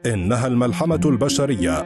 إنها الملحمة البشرية.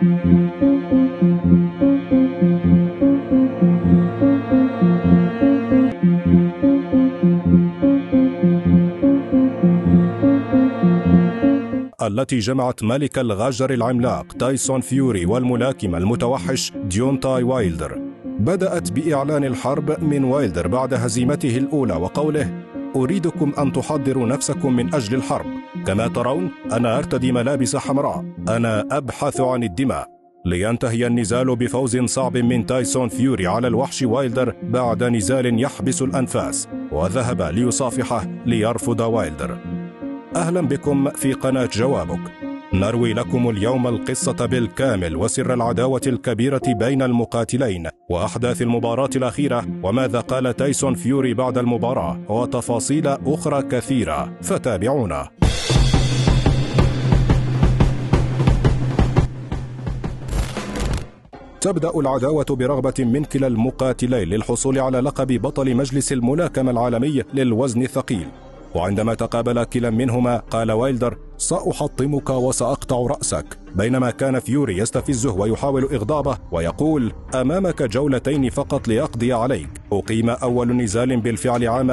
التي جمعت ملك الغجر العملاق تايسون فيوري والملاكم المتوحش ديونتاي وايلدر. بدأت بإعلان الحرب من وايلدر بعد هزيمته الأولى وقوله: أريدكم أن تحضروا نفسكم من أجل الحرب. كما ترون أنا أرتدي ملابس حمراء، أنا أبحث عن الدماء. لينتهي النزال بفوز صعب من تايسون فيوري على الوحش وايلدر بعد نزال يحبس الأنفاس، وذهب ليصافحه ليرفض وايلدر. أهلا بكم في قناة جوابك. نروي لكم اليوم القصة بالكامل وسر العداوة الكبيرة بين المقاتلين وأحداث المباراة الأخيرة وماذا قال تايسون فيوري بعد المباراة وتفاصيل أخرى كثيرة، فتابعونا. تبدأ العداوة برغبة من كلا المقاتلين للحصول على لقب بطل مجلس الملاكمة العالمي للوزن الثقيل. وعندما تقابل كلا منهما قال وايلدر: سأحطمك وسأقطع رأسك، بينما كان فيوري يستفزه ويحاول إغضابه ويقول: أمامك جولتين فقط لأقضي عليك. أقيم أول نزال بالفعل عام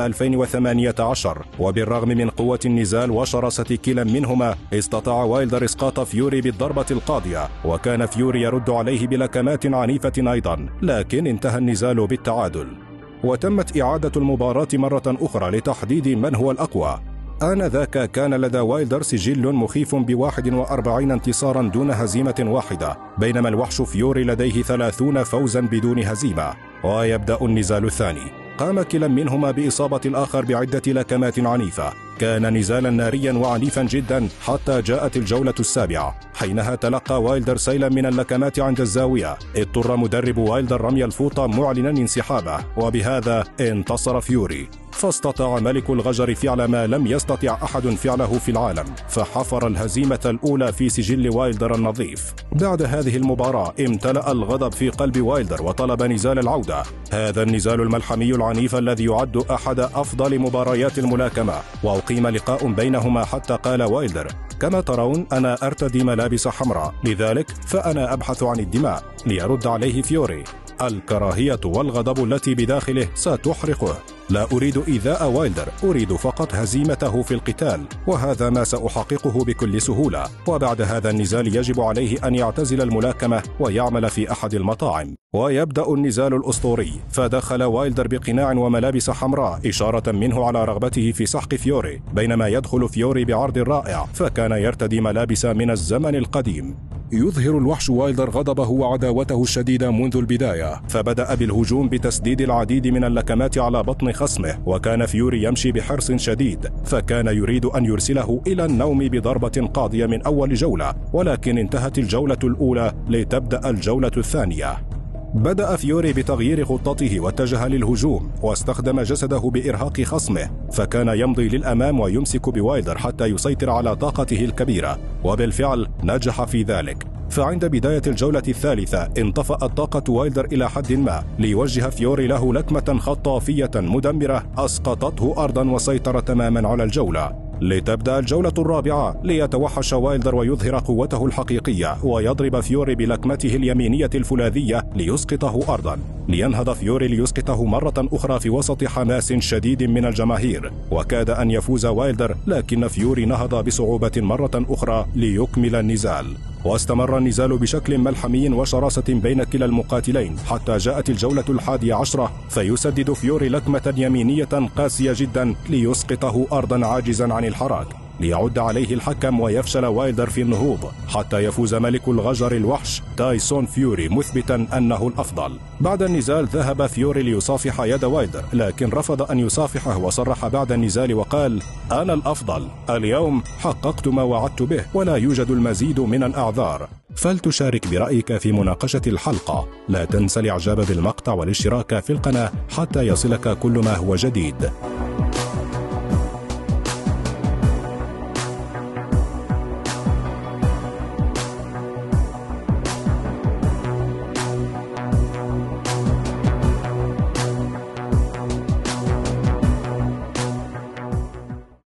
2018، وبالرغم من قوة النزال وشراسة كلا منهما استطاع وايلدر إسقاط فيوري بالضربة القاضية، وكان فيوري يرد عليه بلكمات عنيفة أيضا، لكن انتهى النزال بالتعادل. وتمت إعادة المباراة مرة أخرى لتحديد من هو الأقوى. آنذاك كان لدى وايلدر سجل مخيف ب41 انتصارا دون هزيمة واحدة، بينما الوحش فيوري لديه 30 فوزا بدون هزيمة. ويبدأ النزال الثاني. قام كلا منهما بإصابة الآخر بعدة لكمات عنيفة. كان نزالا ناريا وعنيفا جدا حتى جاءت الجولة السابعة، حينها تلقى وايلدر سيلا من اللكمات عند الزاوية. اضطر مدرب وايلدر رمي الفوطة معلنا انسحابه، وبهذا انتصر فيوري. فاستطاع ملك الغجر فعل ما لم يستطع أحد فعله في العالم، فحفر الهزيمة الأولى في سجل وايلدر النظيف. بعد هذه المباراة امتلأ الغضب في قلب وايلدر وطلب نزال العودة، هذا النزال الملحمي العنيف الذي يعد أحد أفضل مباريات الملاكمة. وأقيم لقاء بينهما حتى قال وايلدر: كما ترون أنا أرتدي ملابس حمراء، لذلك فأنا أبحث عن الدماء. ليرد عليه فيوري: الكراهية والغضب التي بداخله ستحرقه. لا أريد إيذاء وايلدر، أريد فقط هزيمته في القتال، وهذا ما سأحققه بكل سهولة. وبعد هذا النزال يجب عليه أن يعتزل الملاكمة ويعمل في أحد المطاعم. ويبدأ النزال الأسطوري، فدخل وايلدر بقناع وملابس حمراء إشارة منه على رغبته في سحق فيوري، بينما يدخل فيوري بعرض رائع، فكان يرتدي ملابس من الزمن القديم. يظهر الوحش وايلدر غضبه وعداوته الشديدة منذ البداية، فبدأ بالهجوم بتسديد العديد من اللكمات على بطن خصمه، وكان فيوري يمشي بحرص شديد، فكان يريد أن يرسله إلى النوم بضربة قاضية من أول جولة، ولكن انتهت الجولة الأولى لتبدأ الجولة الثانية. بدأ فيوري بتغيير خطته واتجه للهجوم، واستخدم جسده بإرهاق خصمه، فكان يمضي للأمام ويمسك بوايلدر حتى يسيطر على طاقته الكبيرة، وبالفعل نجح في ذلك. فعند بداية الجولة الثالثة انطفأت طاقة وايلدر إلى حد ما، ليوجه فيوري له لكمة خطافية مدمرة أسقطته أرضا وسيطر تماما على الجولة. لتبدأ الجولة الرابعة، ليتوحش وايلدر ويظهر قوته الحقيقية، ويضرب فيوري بلكمته اليمينية الفولاذية ليسقطه أرضا. لينهض فيوري ليسقطه مرة أخرى في وسط حماس شديد من الجماهير، وكاد أن يفوز وايلدر، لكن فيوري نهض بصعوبة مرة أخرى ليكمل النزال. واستمر النزال بشكل ملحمي وشراسة بين كلا المقاتلين حتى جاءت الجولة 11، فيسدد فيوري لكمة يمينية قاسية جدا ليسقطه أرضا عاجزا عن الحراك، ليعد عليه الحكم ويفشل وايلدر في النهوض، حتى يفوز ملك الغجر الوحش تايسون فيوري مثبتا أنه الأفضل. بعد النزال ذهب فيوري ليصافح يد وايلدر، لكن رفض أن يصافحه وصرح بعد النزال وقال: أنا الأفضل، اليوم حققت ما وعدت به، ولا يوجد المزيد من الأعذار. فلتشارك برأيك في مناقشة الحلقة. لا تنسى الإعجاب بالمقطع والاشتراك في القناة حتى يصلك كل ما هو جديد.